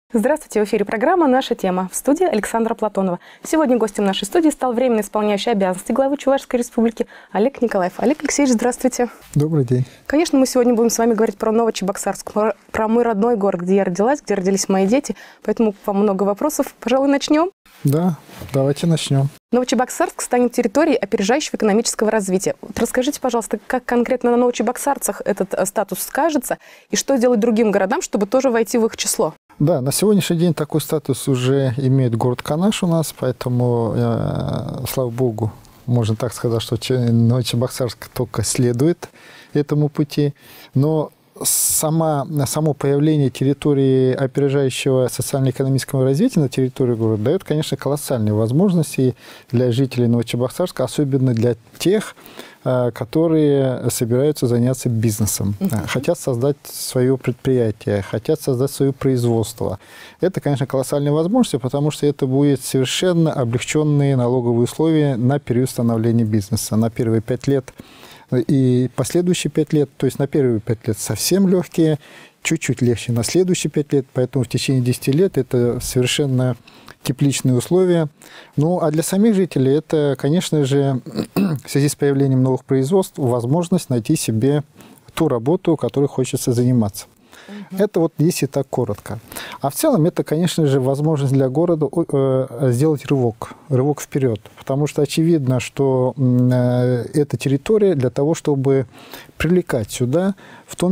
Здравствуйте, в эфире программа «Наша тема». В студии Александра Платонова. Сегодня гостем нашей студии стал временно исполняющий обязанности главы Чувашской республики Олег Николаев. Олег Алексеевич, здравствуйте. Добрый день. Конечно, мы сегодня будем с вами говорить про Новочебоксарск, про мой родной город, где я родилась, где родились мои дети. Поэтому к вам много вопросов. Пожалуй, начнем? Да, давайте начнем. Новочебоксарск станет территорией опережающего экономического развития. Вот расскажите, пожалуйста, как конкретно на новочебоксарцах этот статус скажется и что делать другим городам, чтобы тоже войти в их число? Да, на сегодняшний день такой статус уже имеет город Канаш у нас, поэтому, слава богу, можно так сказать, что Новочебоксарск только следует этому пути. Но само появление территории опережающего социально-экономического развития на территории города дает, конечно, колоссальные возможности для жителей Новочебоксарска, особенно для тех, которые собираются заняться бизнесом, хотят создать свое предприятие, хотят создать свое производство. Это, конечно, колоссальные возможности, потому что это будет совершенно облегченные налоговые условия на период становления бизнеса. На первые 5 лет и последующие 5 лет, то есть на первые 5 лет совсем легкие, чуть-чуть легче на следующие 5 лет, поэтому в течение 10 лет это совершенно тепличные условия. Ну, а для самих жителей это, конечно же, в связи с появлением новых производств, возможность найти себе ту работу, которой хочется заниматься. Это вот если так коротко. А в целом это, конечно же, возможность для города сделать рывок вперед. Потому что очевидно, что эта территория для того, чтобы привлекать сюда, в том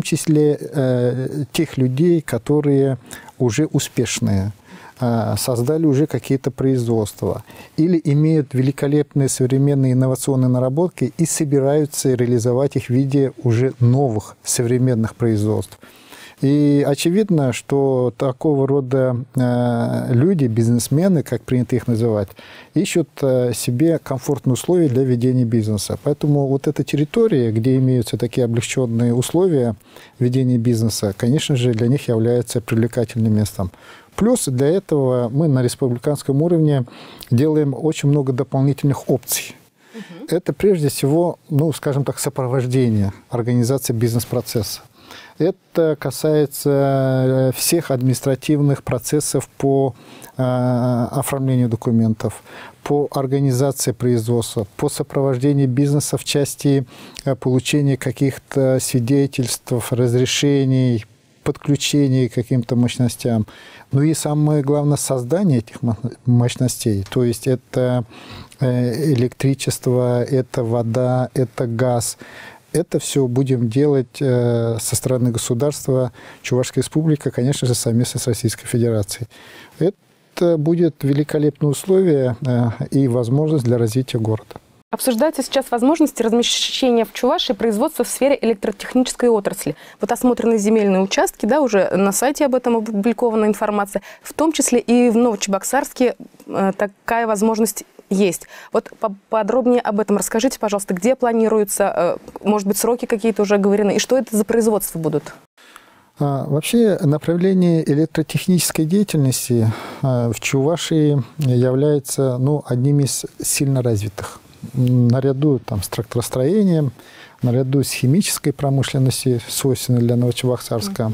числе тех людей, которые уже успешные, создали уже какие-то производства или имеют великолепные современные инновационные наработки и собираются реализовать их в виде уже новых современных производств. И очевидно, что такого рода люди, бизнесмены, как принято их называть, ищут себе комфортные условия для ведения бизнеса. Поэтому вот эта территория, где имеются такие облегченные условия ведения бизнеса, конечно же, для них является привлекательным местом. Плюс для этого мы на республиканском уровне делаем очень много дополнительных опций. Это прежде всего, ну, скажем так, сопровождение организации бизнес-процесса. Это касается всех административных процессов по оформлению документов, по организации производства, по сопровождению бизнеса в части получения каких-то свидетельств, разрешений, подключения к каким-то мощностям. Ну и самое главное, создание этих мощностей. То есть это электричество, это вода, это газ. Это все будем делать со стороны государства Чувашской республики, конечно же, совместно с Российской Федерацией. Это будет великолепное условие и возможность для развития города. Обсуждаются сейчас возможности размещения в Чувашии производства в сфере электротехнической отрасли. Вот осмотрены земельные участки, да, уже на сайте об этом опубликована информация, в том числе и в Новочебоксарске такая возможность есть. Вот подробнее об этом расскажите, пожалуйста, где планируется, может быть, сроки какие-то уже оговорены, и что это за производства будут? Вообще направление электротехнической деятельности в Чувашии является, ну, одним из сильно развитых. Наряду там, с тракторостроением, наряду с химической промышленностью, свойственной для Новочебоксарска.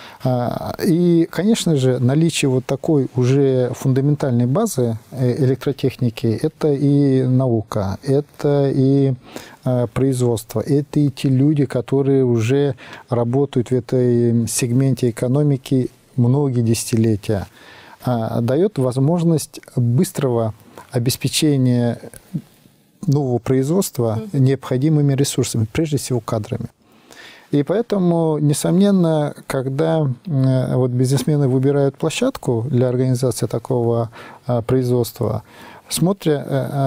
И, конечно же, наличие вот такой уже фундаментальной базы электротехники – это и наука, это и производство, это и те люди, которые уже работают в этой сегменте экономики многие десятилетия, дает возможность быстрого обеспечения нового производства необходимыми ресурсами, прежде всего кадрами. И поэтому, несомненно, когда вот бизнесмены выбирают площадку для организации такого производства, смотря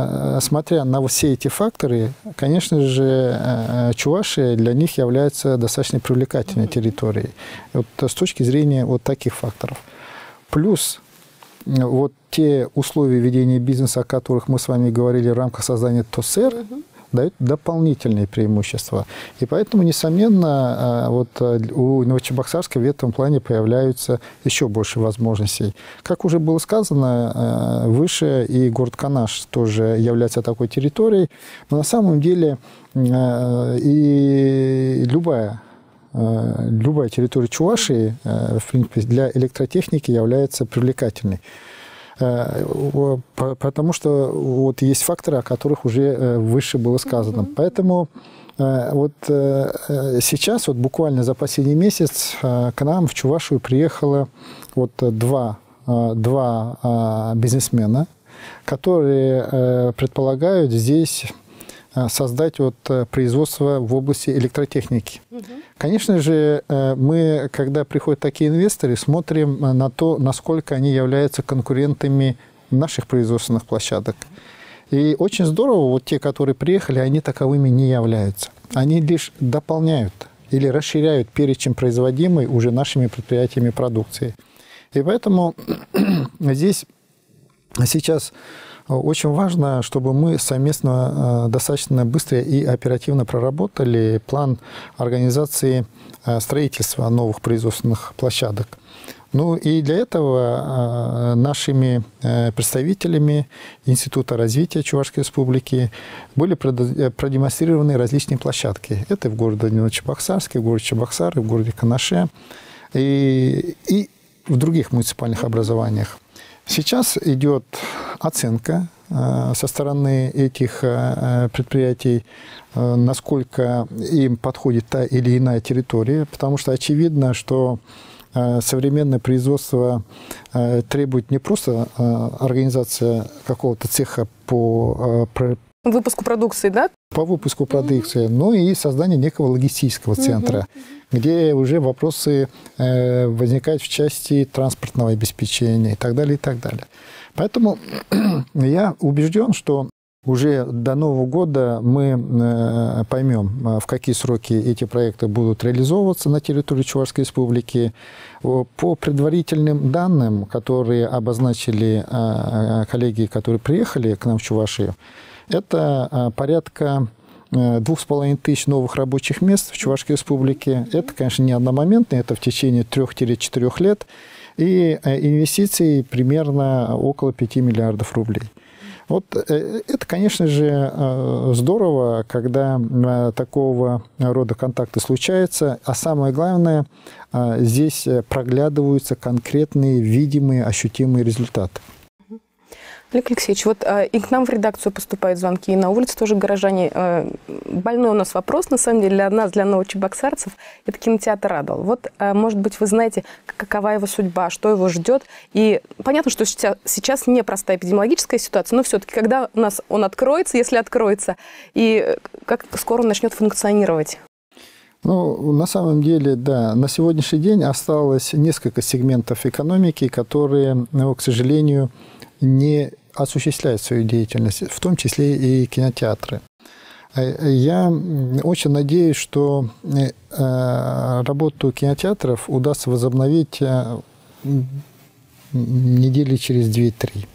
на все эти факторы, конечно же, Чувашия для них является достаточно привлекательной территорией. Вот с точки зрения вот таких факторов. Плюс вот те условия ведения бизнеса, о которых мы с вами говорили в рамках создания ТОСР, дают дополнительные преимущества. И поэтому, несомненно, вот у Новочебоксарска в этом плане появляются еще больше возможностей. Как уже было сказано выше, и город Канаш тоже является такой территорией, но на самом деле и любая любая территория Чувашии, в принципе, для электротехники является привлекательной. Потому что вот есть факторы, о которых уже выше было сказано. Поэтому вот сейчас, вот буквально за последний месяц, к нам в Чувашию приехало вот два бизнесмена, которые предполагают здесь создать вот производство в области электротехники. Конечно же, мы, когда приходят такие инвесторы, смотрим на то, насколько они являются конкурентами наших производственных площадок. И очень здорово, вот те, которые приехали, они таковыми не являются. Они лишь дополняют или расширяют перечень производимой уже нашими предприятиями продукции. И поэтому здесь сейчас очень важно, чтобы мы совместно достаточно быстро и оперативно проработали план организации строительства новых производственных площадок. Ну и для этого нашими представителями Института развития Чувашской Республики были продемонстрированы различные площадки. Это в городе Новочебоксарске, в городе Чебоксары, в городе Канаше и в других муниципальных образованиях. Сейчас идет оценка со стороны этих предприятий, насколько им подходит та или иная территория, потому что очевидно, что современное производство требует не просто организация какого-то цеха по выпуску продукции, да? По выпуску продукции, но и создание некого логистического центра, где уже вопросы возникают в части транспортного обеспечения и так далее, и так далее. Поэтому я убежден, что уже до Нового года мы поймем, в какие сроки эти проекты будут реализовываться на территории Чувашской Республики. По предварительным данным, которые обозначили коллеги, которые приехали к нам в Чувашию, это порядка 2500 новых рабочих мест в Чувашской Республике. Это, конечно, не одномоментно, это в течение 3-4 лет. И инвестиций примерно около 5 миллиардов рублей. Вот это, конечно же, здорово, когда такого рода контакты случаются. А самое главное, здесь проглядываются конкретные, видимые, ощутимые результаты. Олег Алексеевич, вот и к нам в редакцию поступают звонки, и на улице тоже горожане. Больной у нас вопрос, на самом деле, для нас, для новочебоксарцев, это кинотеатр «Адал». Вот, может быть, вы знаете, какова его судьба, что его ждет. И понятно, что сейчас непростая эпидемиологическая ситуация, но все-таки, когда у нас он откроется, если откроется, и как скоро он начнет функционировать? Ну, на самом деле, да, на сегодняшний день осталось несколько сегментов экономики, которые, к сожалению, не осуществляют свою деятельность, в том числе и кинотеатры. Я очень надеюсь, что работу кинотеатров удастся возобновить недели через 2-3.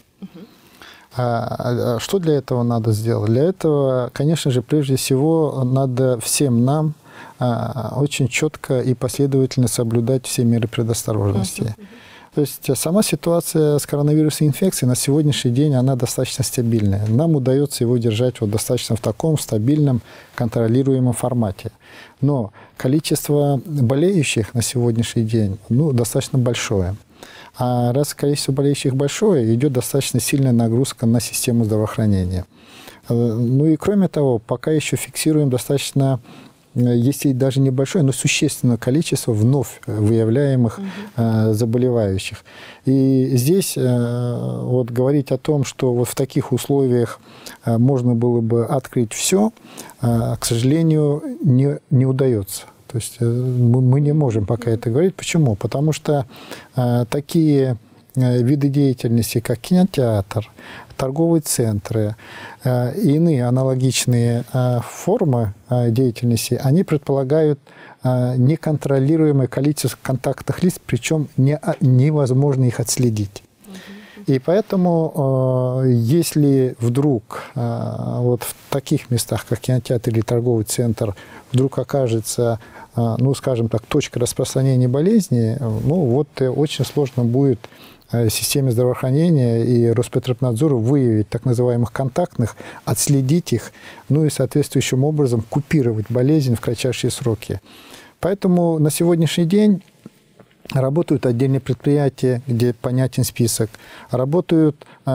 Что для этого надо сделать? Для этого, конечно же, прежде всего, надо всем нам очень четко и последовательно соблюдать все меры предосторожности. То есть сама ситуация с коронавирусной инфекцией на сегодняшний день, она достаточно стабильная. Нам удается его держать вот достаточно в таком стабильном, контролируемом формате. Но количество болеющих на сегодняшний день достаточно большое. А раз количество болеющих большое, идет достаточно сильная нагрузка на систему здравоохранения. Ну и кроме того, пока еще фиксируем достаточно, если даже небольшое, но существенное количество вновь выявляемых заболевающих. И здесь вот говорить о том, что вот в таких условиях можно было бы открыть все, к сожалению, не удается. То есть мы не можем пока это говорить. Почему? Потому что такие виды деятельности, как кинотеатр, торговые центры и иные аналогичные формы деятельности, они предполагают неконтролируемое количество контактных лиц, причем невозможно их отследить. И поэтому, если вдруг вот в таких местах, как кинотеатр или торговый центр, вдруг окажется, скажем так, точка распространения болезни, очень сложно будет системе здравоохранения и Роспотребнадзору выявить так называемых контактных, отследить их, и соответствующим образом купировать болезнь в кратчайшие сроки. Поэтому на сегодняшний день работают отдельные предприятия, где понятен список. Работают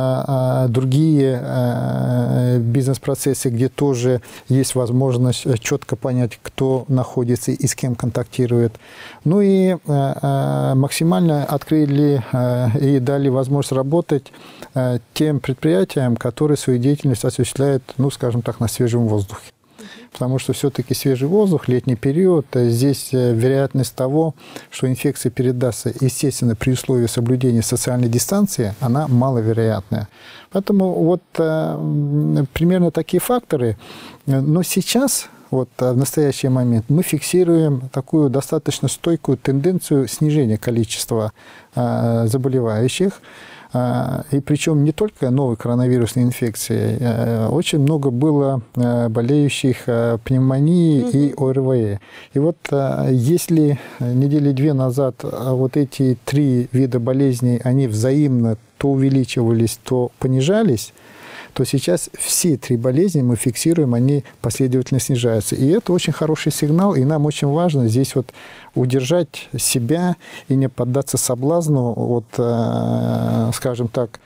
другие бизнес-процессы, где тоже есть возможность четко понять, кто находится и с кем контактирует. Ну и максимально открыли и дали возможность работать тем предприятиям, которые свою деятельность осуществляют, ну, скажем так, на свежем воздухе. Потому что все-таки свежий воздух, летний период, здесь вероятность того, что инфекция передастся, естественно, при условии соблюдения социальной дистанции, она маловероятная. Поэтому вот примерно такие факторы. Но сейчас, вот в настоящий момент, мы фиксируем такую достаточно стойкую тенденцию снижения количества заболевающих. И причем не только новой коронавирусной инфекции, очень много было болеющих пневмонией и ОРВИ. И вот если недели 2 назад вот эти 3 вида болезней, они взаимно то увеличивались, то понижались, то сейчас все 3 болезни мы фиксируем, они последовательно снижаются. И это очень хороший сигнал, и нам очень важно здесь вот удержать себя и не поддаться соблазну, вот, скажем так,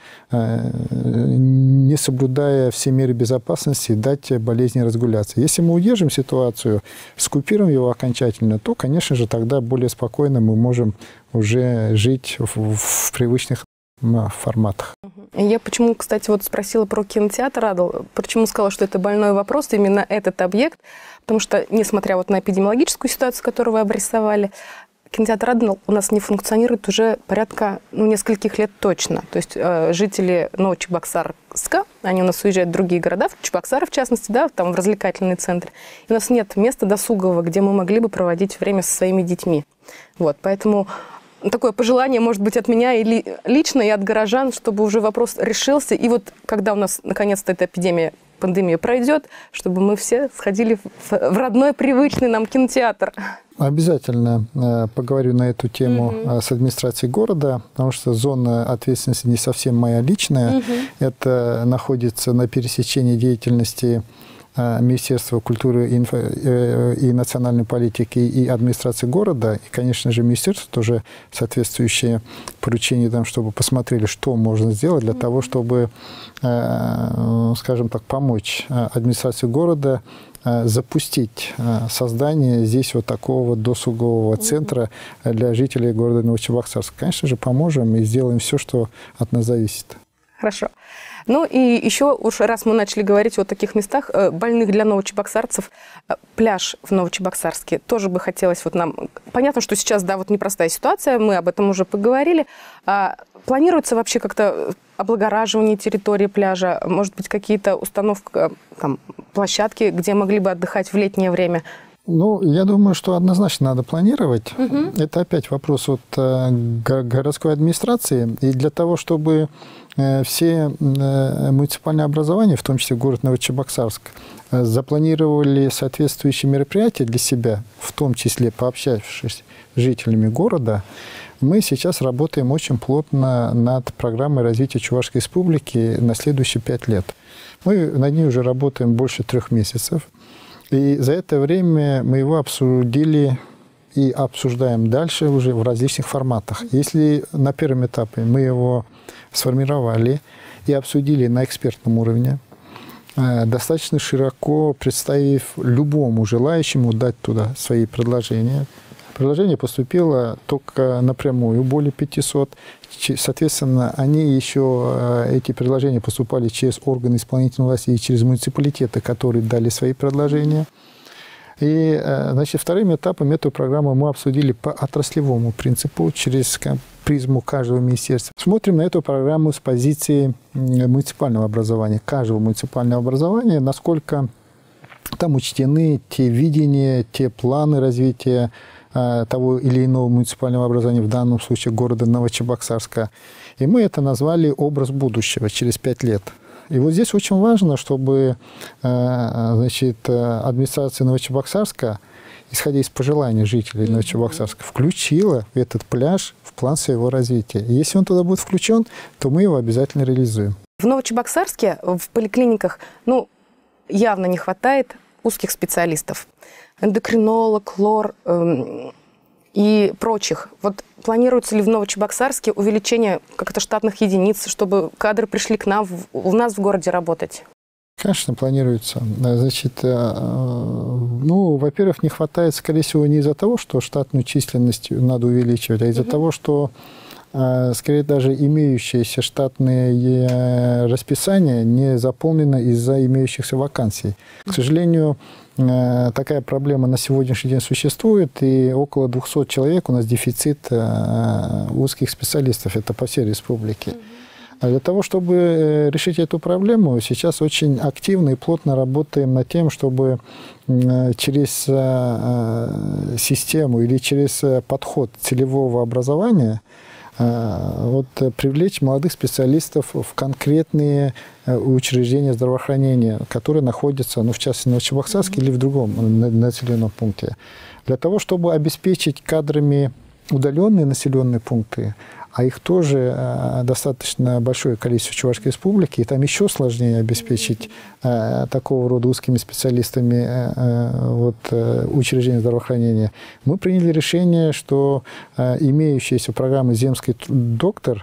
не соблюдая все меры безопасности, дать болезни разгуляться. Если мы удержим ситуацию, скупируем его окончательно, то, конечно же, тогда более спокойно мы можем уже жить в привычных форматах. Я почему, кстати, вот спросила про кинотеатр Адл, почему сказала, что это больной вопрос, именно этот объект, потому что, несмотря вот на эпидемиологическую ситуацию, которую вы обрисовали, кинотеатр Адл у нас не функционирует уже порядка нескольких лет точно. То есть жители Новочебоксарска, они у нас уезжают в другие города, в Чебоксары в частности, да, там в развлекательный центр. И у нас нет места досугового, где мы могли бы проводить время со своими детьми. Вот, поэтому такое пожелание, может быть, от меня или лично, и от горожан, чтобы уже вопрос решился. И вот когда у нас наконец-то эта пандемия пройдет, чтобы мы все сходили в родной, привычный нам кинотеатр. Обязательно поговорю на эту тему с администрацией города, потому что зона ответственности не совсем моя личная. Это находится на пересечении деятельности Министерства культуры и национальной политики и администрации города, и, конечно же, министерство тоже соответствующее поручение, там, чтобы посмотрели, что можно сделать для того, чтобы, скажем так, помочь администрации города запустить создание здесь вот такого досугового центра для жителей города Новочебоксарска. Конечно же, поможем и сделаем все, что от нас зависит. Хорошо. Ну и еще, уж раз мы начали говорить о таких местах, больных для новочебоксарцев, пляж в Новочебоксарске тоже бы хотелось вот нам... Понятно, что сейчас, да, вот непростая ситуация, мы об этом уже поговорили. Планируется вообще как-то облагораживание территории пляжа, может быть, какие-то установки, там, площадки, где могли бы отдыхать в летнее время? Ну, я думаю, что однозначно надо планировать. Это опять вопрос от городской администрации. И для того, чтобы все муниципальные образования, в том числе город Новочебоксарск, запланировали соответствующие мероприятия для себя, в том числе пообщавшись с жителями города, мы сейчас работаем очень плотно над программой развития Чувашской республики на следующие 5 лет. Мы над ней уже работаем больше 3 месяцев. И за это время мы его обсудили и обсуждаем дальше уже в различных форматах. Если на первом этапе мы его сформировали и обсудили на экспертном уровне, достаточно широко представив любому желающему дать туда свои предложения. Предложение поступило только напрямую, более 500. Соответственно, они еще, эти предложения поступали через органы исполнительной власти и через муниципалитеты, которые дали свои предложения. И, значит, вторым этапом эту программу мы обсудили по отраслевому принципу, через призму каждого министерства. Смотрим на эту программу с позиции муниципального образования, каждого муниципального образования, насколько там учтены те видения, те планы развития того или иного муниципального образования, в данном случае города Новочебоксарска. И мы это назвали «Образ будущего через 5 лет». И вот здесь очень важно, чтобы, значит, администрация Новочебоксарска, исходя из пожеланий жителей Новочебоксарска, включила этот пляж в план своего развития. И если он туда будет включен, то мы его обязательно реализуем. В Новочебоксарске в поликлиниках, ну, явно не хватает узких специалистов, эндокринолог, лор и прочих. Вот планируется ли в Новочебоксарске увеличение как-то штатных единиц, чтобы кадры пришли к нам, у нас в городе работать? Конечно, планируется. Значит, ну, во-первых, не хватает, скорее всего, не из-за того, что штатную численность надо увеличивать, а из-за того, что, скорее, даже имеющиеся штатные расписания не заполнены из-за имеющихся вакансий. К сожалению, такая проблема на сегодняшний день существует, и около 200 человек у нас дефицит узких специалистов, это по всей республике. А для того, чтобы решить эту проблему, сейчас очень активно и плотно работаем над тем, чтобы через систему или через подход целевого образования вот, привлечь молодых специалистов в конкретные учреждения здравоохранения, которые находятся, ну, в частности, в Новочебоксарске или в другом населенном пункте, для того, чтобы обеспечить кадрами удаленные населенные пункты, а их тоже достаточно большое количество в Чувашской республике, и там еще сложнее обеспечить такого рода узкими специалистами вот, учреждения здравоохранения. Мы приняли решение, что имеющиеся программы «Земский доктор»,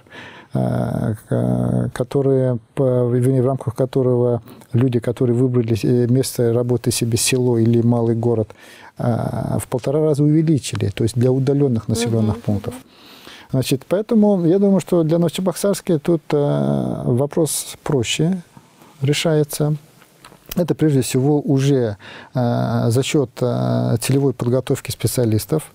которые, в рамках которого люди, которые выбрали место работы себе село или малый город, в 1,5 раза увеличили, то есть для удаленных населенных пунктов. Значит, поэтому я думаю, что для Новочебоксарска тут вопрос проще решается. Это прежде всего уже за счет целевой подготовки специалистов.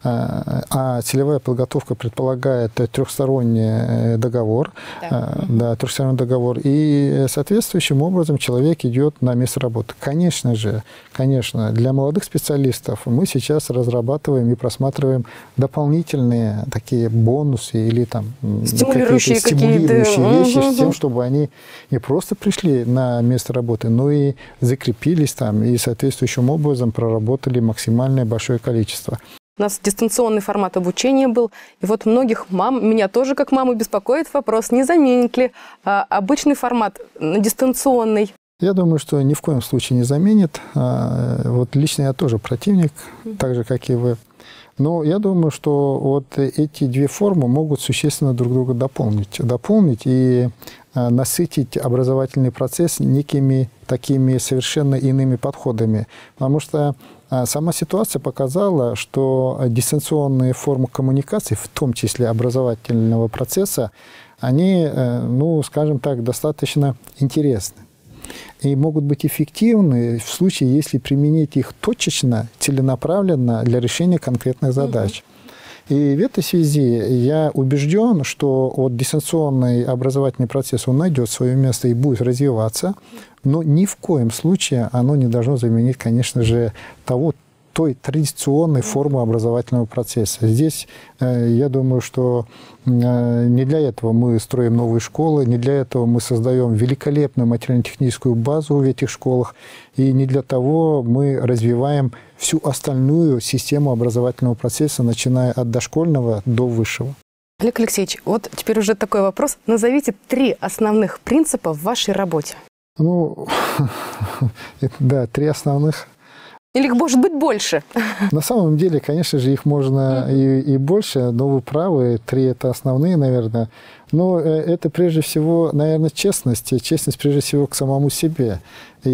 А целевая подготовка предполагает трехсторонний договор. Да, трехсторонний договор. И соответствующим образом человек идет на место работы. Конечно же, конечно, для молодых специалистов мы сейчас разрабатываем и просматриваем дополнительные такие бонусы или там стимулирующие вещи с тем, чтобы они не просто пришли на место работы, но и закрепились там и соответствующим образом проработали максимальное большое количество. У нас дистанционный формат обучения был, и вот многих мам, меня тоже как маму беспокоит вопрос, не заменит ли обычный формат на дистанционный? Я думаю, что ни в коем случае не заменит. Вот лично я тоже противник, так же, как и вы. Но я думаю, что вот эти две формы могут существенно друг друга дополнить и насытить образовательный процесс некими такими совершенно иными подходами. Потому что сама ситуация показала, что дистанционные формы коммуникации, в том числе образовательного процесса, они, ну, скажем так, достаточно интересны. И могут быть эффективны в случае, если применить их точечно, целенаправленно для решения конкретных задач. И в этой связи я убежден, что вот дистанционный образовательный процесс, он найдет свое место и будет развиваться, но ни в коем случае оно не должно заменить, конечно же, той традиционной формы образовательного процесса. Здесь, я думаю, что не для этого мы строим новые школы, не для этого мы создаем великолепную материально-техническую базу в этих школах, и не для того мы развиваем всю остальную систему образовательного процесса, начиная от дошкольного до высшего. Олег Алексеевич, вот теперь уже такой вопрос. Назовите 3 основных принципа в вашей работе. Ну, да, 3 основных. Или их может быть больше? На самом деле, конечно же, их можно и больше, но вы правы, 3 это основные, наверное. Но это прежде всего, наверное, честность. Честность прежде всего к самому себе.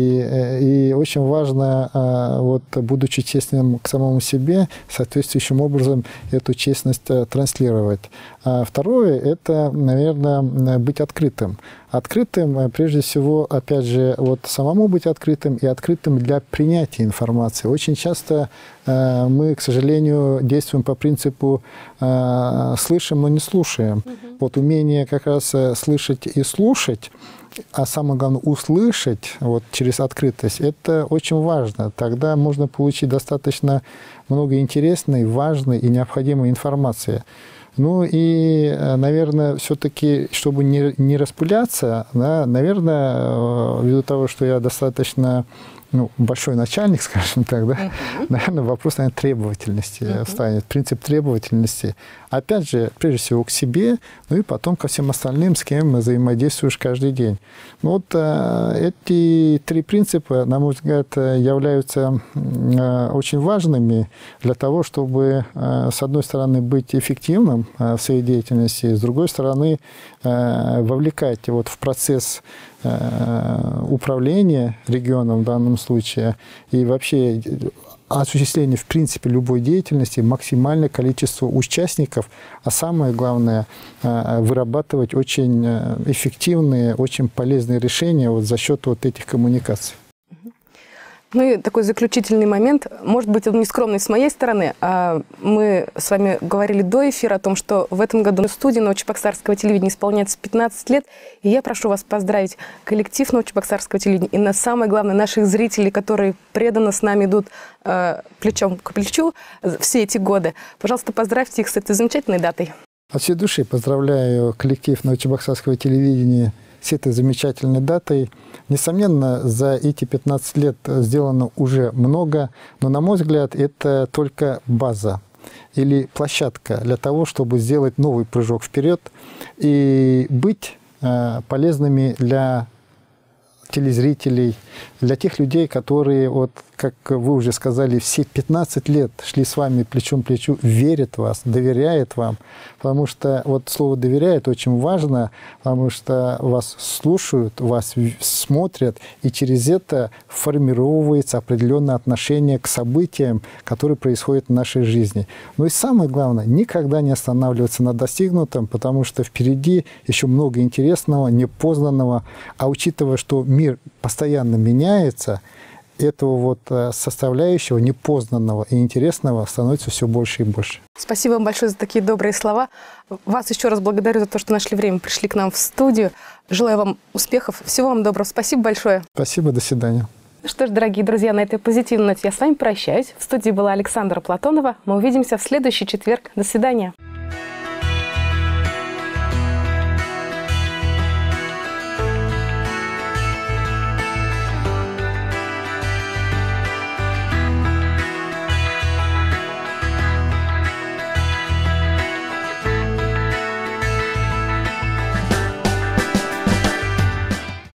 И очень важно, вот, будучи честным к самому себе, соответствующим образом эту честность транслировать. А второе – это, наверное, быть открытым. Открытым, прежде всего, опять же, вот самому быть открытым и открытым для принятия информации. Очень часто мы, к сожалению, действуем по принципу «слышим, но не слушаем». Вот умение как раз слышать и слушать, а самое главное услышать вот, через открытость, это очень важно. Тогда можно получить достаточно много интересной, важной и необходимой информации. Ну и, наверное, все-таки, чтобы не распыляться, да, наверное, ввиду того, что я достаточно ну, большой начальник, скажем так, да, наверное, вопрос, наверное, требовательности встанет, принцип требовательности. Опять же, прежде всего к себе, ну и потом ко всем остальным, с кем взаимодействуешь каждый день. Ну, вот эти три принципа, на мой взгляд, являются очень важными для того, чтобы, с одной стороны, быть эффективным в своей деятельности, с другой стороны, вовлекать вот в процесс управления регионом в данном случае и вообще осуществление, в принципе, любой деятельности максимальное количество участников, а самое главное, вырабатывать очень эффективные, очень полезные решения вот за счет вот этих коммуникаций. Ну и такой заключительный момент, может быть, он нескромный с моей стороны. Мы с вами говорили до эфира о том, что в этом году студии Новочебоксарского телевидения исполняется 15 лет. И я прошу вас поздравить коллектив Новочебоксарского телевидения и, самое главное, наших зрителей, которые преданно с нами идут плечом к плечу все эти годы. Пожалуйста, поздравьте их с этой замечательной датой. От всей души поздравляю коллектив Новочебоксарского телевидения с этой замечательной датой. Несомненно, за эти 15 лет сделано уже много, но, на мой взгляд, это только база или площадка для того, чтобы сделать новый прыжок вперед и быть полезными для телезрителей, для тех людей, которые, вот, как вы уже сказали, все 15 лет шли с вами плечом к плечу, верят в вас, доверяют вам. Потому что вот слово «доверяет» очень важно, потому что вас слушают, вас смотрят, и через это формировывается определенное отношение к событиям, которые происходят в нашей жизни. Но и самое главное, никогда не останавливаться на достигнутом, потому что впереди еще много интересного, непознанного, а учитывая, что мир постоянно меняется, этого вот составляющего непознанного и интересного становится все больше и больше. Спасибо вам большое за такие добрые слова. Вас еще раз благодарю за то, что нашли время, пришли к нам в студию. Желаю вам успехов. Всего вам доброго. Спасибо большое. Спасибо, до свидания. Ну что ж, дорогие друзья, на этой позитивной ноте я с вами прощаюсь. В студии была Александра Платонова. Мы увидимся в следующий четверг. До свидания.